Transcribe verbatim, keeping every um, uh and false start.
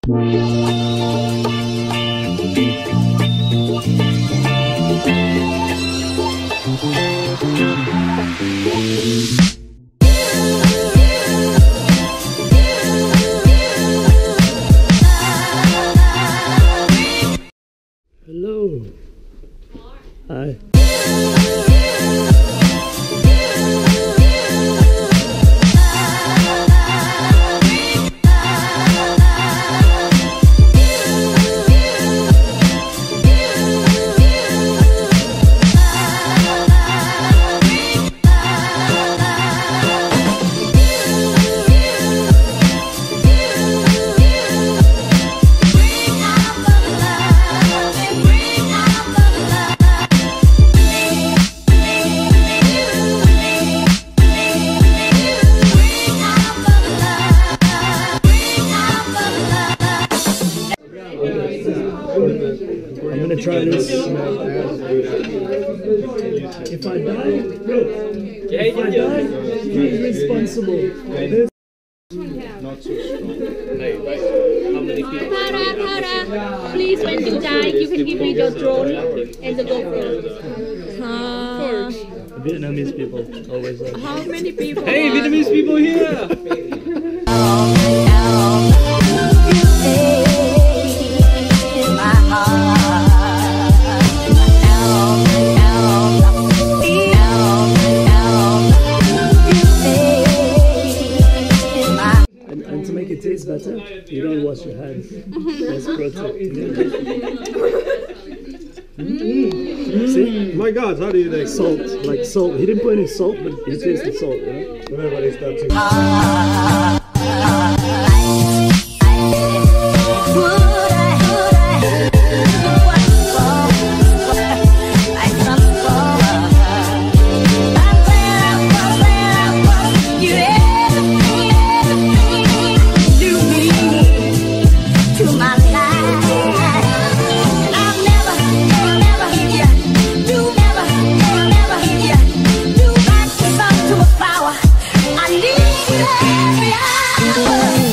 Hello. Hi. I'm gonna try this. If I die, if I die, who's responsible? Not so strong. How many people? Tara, Tara, please, when you die, you can give me your drone and the GoPro. Uh, Vietnamese people always like. how many people? Hey, are- Vietnamese people here! And, and to make it taste better, you don't wash your hands. That's protein. See? My God, how do you like Salt, like salt. He didn't put any salt, but he tasted salt, you know? whenever they start to I need you.